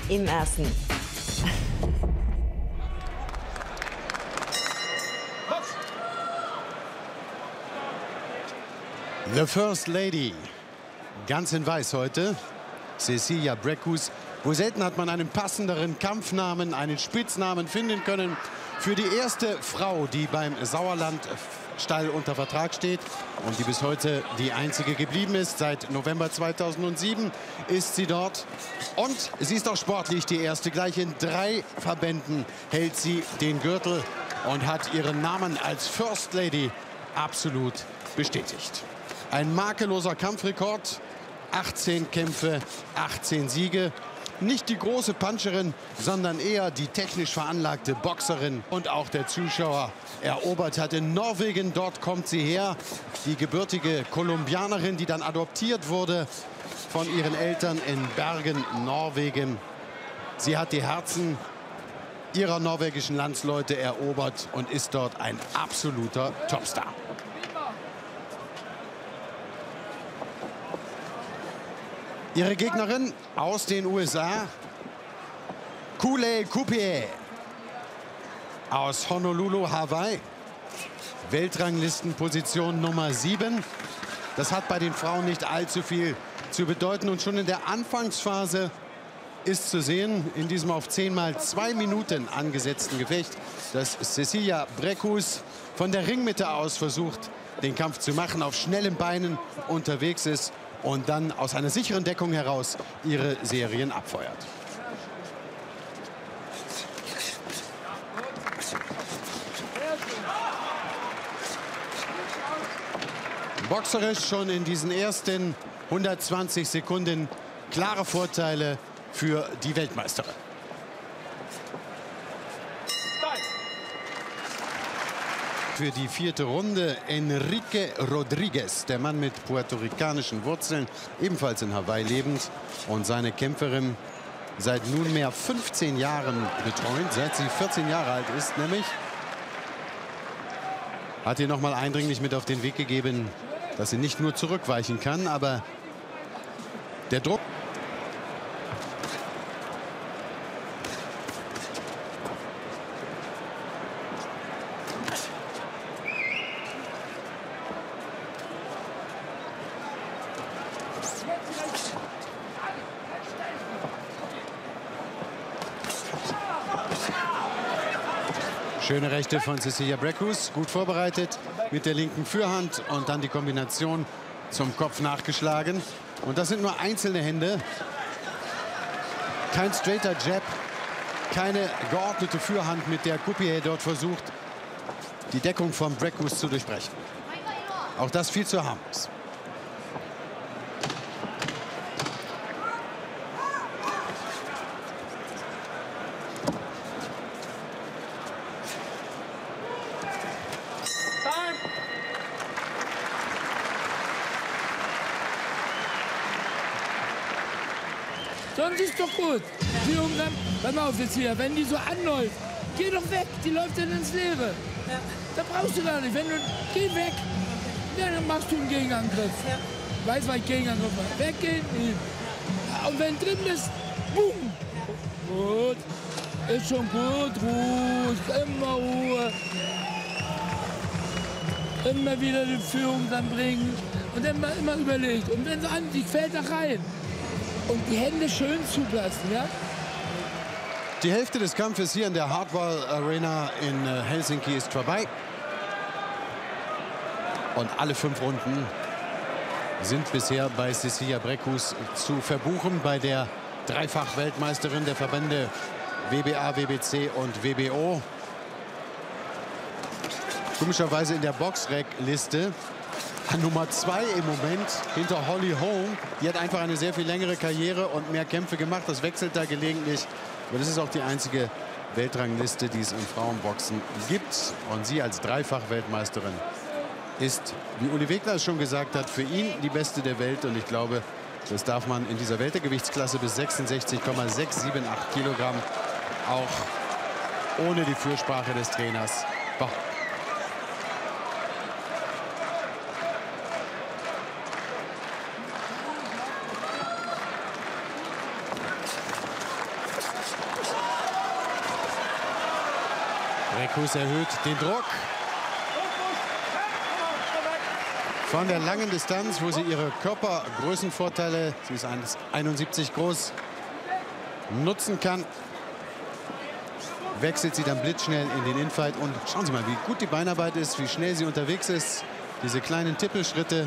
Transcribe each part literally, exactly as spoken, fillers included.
im ersten. The First Lady, ganz in weiß heute, Cecilia Brækhus. Wo selten hat man einen passenderen Kampfnamen, einen Spitznamen finden können für die erste Frau, die beim Sauerlandstall unter Vertrag steht und die bis heute die einzige geblieben ist. Seit November zweitausendsieben ist sie dort und sie ist auch sportlich die erste. Gleich in drei Verbänden hält sie den Gürtel und hat ihren Namen als First Lady absolut bestätigt. Ein makelloser Kampfrekord, achtzehn Kämpfe, achtzehn Siege. Nicht die große Puncherin, sondern eher die technisch veranlagte Boxerin. Und auch der Zuschauer erobert hat in Norwegen. Dort kommt sie her, die gebürtige Kolumbianerin, die dann adoptiert wurde von ihren Eltern in Bergen, Norwegen. Sie hat die Herzen ihrer norwegischen Landsleute erobert und ist dort ein absoluter Topstar. Ihre Gegnerin aus den U S A, Kule Kupie aus Honolulu, Hawaii. Weltranglistenposition Nummer sieben. Das hat bei den Frauen nicht allzu viel zu bedeuten. Und schon in der Anfangsphase ist zu sehen, in diesem auf zehn mal zwei Minuten angesetzten Gefecht, dass Cecilia Brækhus von der Ringmitte aus versucht, den Kampf zu machen, auf schnellen Beinen unterwegs ist und dann aus einer sicheren Deckung heraus ihre Serien abfeuert. Boxerisch schon in diesen ersten hundertzwanzig Sekunden klare Vorteile für die Weltmeisterin. Für die vierte Runde Enrique Rodriguez, der Mann mit puerto-ricanischen Wurzeln, ebenfalls in Hawaii lebend und seine Kämpferin seit nunmehr fünfzehn Jahren betreut, seit sie vierzehn Jahre alt ist nämlich. Hat ihr noch mal eindringlich mit auf den Weg gegeben, dass sie nicht nur zurückweichen kann, aber der Druck. Schöne Rechte von Cecilia Brækhus, gut vorbereitet mit der linken Fürhand und dann die Kombination zum Kopf nachgeschlagen. Und das sind nur einzelne Hände. Kein straighter Jab, keine geordnete Fürhand, mit der Kupie dort versucht, die Deckung von Brækhus zu durchbrechen. Auch das viel zu harmlos. Sonst ist doch gut. Führung dann, pass mal auf jetzt hier, wenn die so anläuft, geh doch weg, die läuft dann ins Leere. Ja. Da brauchst du gar nicht, wenn du, geh weg, ja, dann machst du einen Gegenangriff. Ja. Weiß, was ich Gegenangriff mache. Weggehen, und wenn drin ist, boom. Gut, ist schon gut, ruhig, immer Ruhe. Immer wieder die Führung dann bringen und dann immer, immer überlegt. Und wenn sie an, die fällt da rein. Und die Hände schön zulassen, ja? Die Hälfte des Kampfes hier in der Hardball Arena in Helsinki ist vorbei. Und alle fünf Runden sind bisher bei Cecilia Brækhus zu verbuchen, bei der Dreifach-Weltmeisterin der Verbände W B A, W B C und W B O. Komischerweise in der Boxrec-Liste an Nummer zwei im Moment hinter Holly Holm. Die hat einfach eine sehr viel längere Karriere und mehr Kämpfe gemacht. Das wechselt da gelegentlich. Aber das ist auch die einzige Weltrangliste, die es im Frauenboxen gibt. Und sie als Dreifach-Weltmeisterin ist, wie Uli Wegner es schon gesagt hat, für ihn die beste der Welt. Und ich glaube, das darf man in dieser Weltergewichtsklasse bis sechsundsechzig Komma sechs sieben acht Kilogramm auch ohne die Fürsprache des Trainers behaupten. Breckhus erhöht den Druck. Von der langen Distanz, wo sie ihre Körpergrößenvorteile, sie ist eins Komma einundsiebzig groß, nutzen kann, wechselt sie dann blitzschnell in den Infight. Und schauen Sie mal, wie gut die Beinarbeit ist, wie schnell sie unterwegs ist. Diese kleinen Tippelschritte.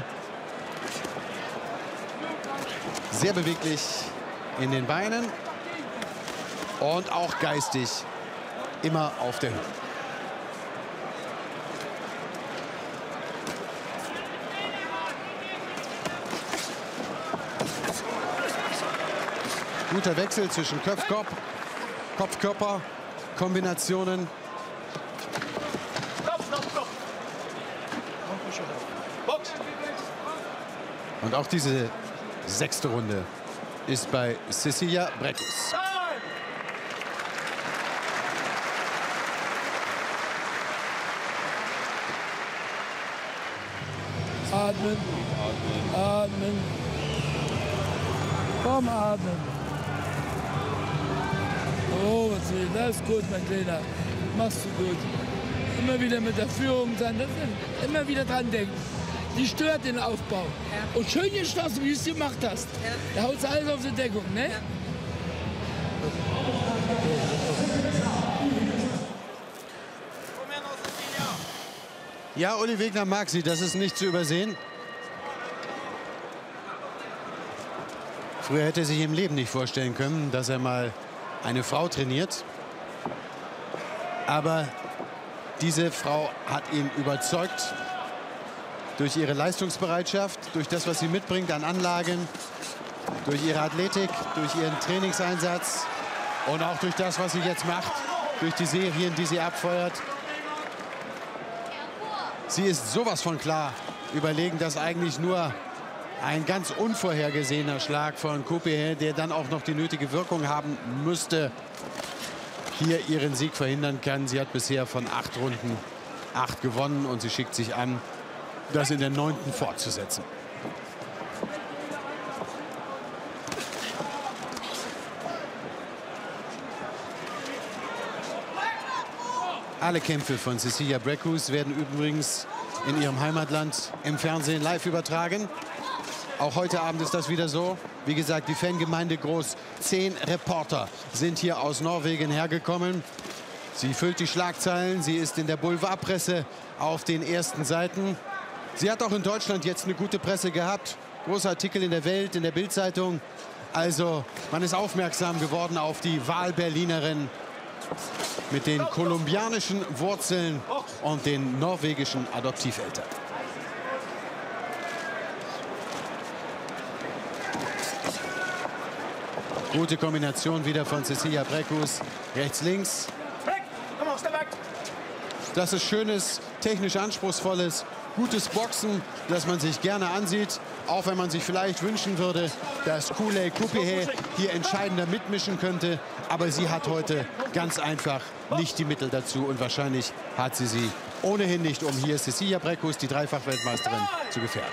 Sehr beweglich in den Beinen. Und auch geistig immer auf der Höhe. Guter Wechsel zwischen Kopf-Kopf, Kopf-Körper, Kombinationen. Und auch diese sechste Runde ist bei Cecilia Breckhus. Atmen, atmen, komm, atmen. Oh, das ist gut, mein Kleiner. Machst du gut. Immer wieder mit der Führung sein, immer wieder dran denken. Die stört den Aufbau. Ja. Und schön geschlossen, wie du es gemacht hast. Ja. Da haut alles auf die Deckung, ne? Ja. Ja, Uli Wegner mag sie, das ist nicht zu übersehen. Früher hätte er sich im Leben nicht vorstellen können, dass er mal eine Frau trainiert. Aber diese Frau hat ihn überzeugt durch ihre Leistungsbereitschaft, durch das, was sie mitbringt an Anlagen, durch ihre Athletik, durch ihren Trainingseinsatz und auch durch das, was sie jetzt macht, durch die Serien, die sie abfeuert. Sie ist sowas von klar überlegen, dass eigentlich nur ein ganz unvorhergesehener Schlag von Couperin, der dann auch noch die nötige Wirkung haben müsste, hier ihren Sieg verhindern kann. Sie hat bisher von acht Runden acht gewonnen und sie schickt sich an, das in der neunten fortzusetzen. Alle Kämpfe von Cecilia Breckhus werden übrigens in ihrem Heimatland im Fernsehen live übertragen. Auch heute Abend ist das wieder so. Wie gesagt, die Fangemeinde groß. Zehn Reporter sind hier aus Norwegen hergekommen. Sie füllt die Schlagzeilen. Sie ist in der Boulevardpresse auf den ersten Seiten. Sie hat auch in Deutschland jetzt eine gute Presse gehabt. Großer Artikel in der Welt, in der Bild-Zeitung. Also man ist aufmerksam geworden auf die Wahlberlinerin mit den kolumbianischen Wurzeln und den norwegischen Adoptiveltern. Gute Kombination wieder von Cecilia Breckhus. Rechts, links. Das ist schönes, technisch anspruchsvolles, gutes Boxen, das man sich gerne ansieht. Auch wenn man sich vielleicht wünschen würde, dass Kooley Couperin hier entscheidender mitmischen könnte. Aber sie hat heute ganz einfach nicht die Mittel dazu. Und wahrscheinlich hat sie sie ohnehin nicht, um hier Cecilia Breckhus, die Dreifach-Weltmeisterin, zu gefährden.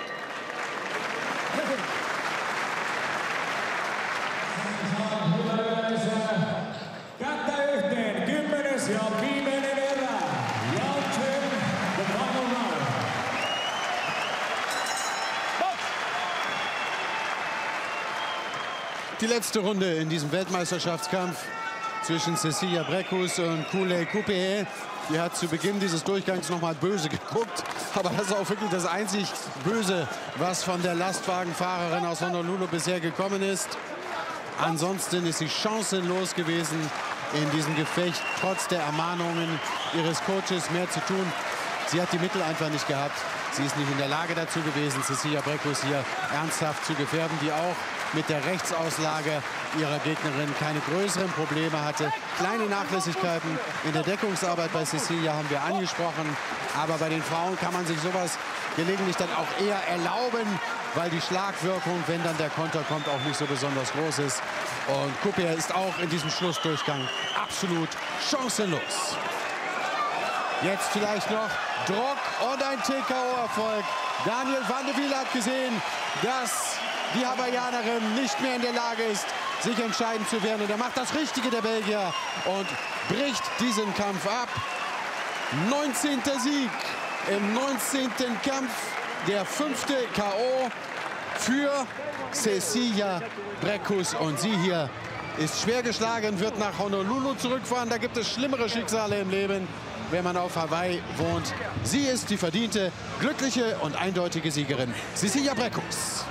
Die letzte Runde in diesem Weltmeisterschaftskampf zwischen Cecilia Breckhus und Kooley Couperin. Die hat zu Beginn dieses Durchgangs noch mal böse geguckt. Aber das ist auch wirklich das einzig Böse, was von der Lastwagenfahrerin aus Honolulu bisher gekommen ist. Ansonsten ist sie chancenlos gewesen in diesem Gefecht, trotz der Ermahnungen ihres Coaches mehr zu tun. Sie hat die Mittel einfach nicht gehabt. Sie ist nicht in der Lage dazu gewesen, Cecilia Breckhus hier ernsthaft zu gefährden, die auch mit der Rechtsauslage ihrer Gegnerin keine größeren Probleme hatte. Kleine Nachlässigkeiten in der Deckungsarbeit bei Cecilia haben wir angesprochen. Aber bei den Frauen kann man sich sowas gelegentlich dann auch eher erlauben, weil die Schlagwirkung, wenn dann der Konter kommt, auch nicht so besonders groß ist. Und Couperin ist auch in diesem Schlussdurchgang absolut chancenlos. Jetzt vielleicht noch Druck und ein T K O-Erfolg. Daniel van de Wiel hat gesehen, dass die Hawaiianerin nicht mehr in der Lage ist, sich entscheiden zu wehren. Und er macht das Richtige, der Belgier, und bricht diesen Kampf ab. neunzehnter Sieg im neunzehnten Kampf, der fünfte K O für Cecilia Brækhus. Und sie hier ist schwer geschlagen, wird nach Honolulu zurückfahren. Da gibt es schlimmere Schicksale im Leben, wenn man auf Hawaii wohnt. Sie ist die verdiente, glückliche und eindeutige Siegerin, Cecilia Brækhus.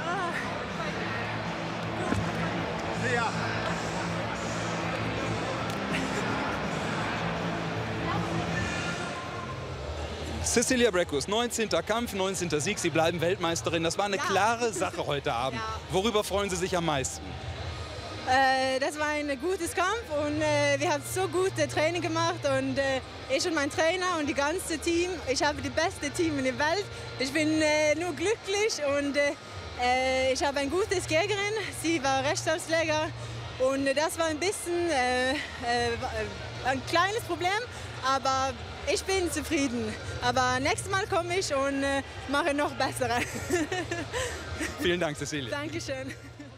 Cecilia Brækhus, neunzehnter Kampf, neunzehnter Sieg. Sie bleiben Weltmeisterin. Das war eine ja. klare Sache heute Abend. Ja. Worüber freuen Sie sich am meisten? Äh, das war ein gutes Kampf und äh, wir haben so gute Training gemacht. Und äh, ich und mein Trainer und die ganze Team, ich habe das beste Team in der Welt. Ich bin äh, nur glücklich und äh, ich habe ein gutes Gegnerin. Sie war Rechtsausleger und äh, das war ein bisschen äh, äh, ein kleines Problem, aber ich bin zufrieden. Aber nächstes Mal komme ich und äh, mache noch bessere. Vielen Dank, Cecilia. Dankeschön.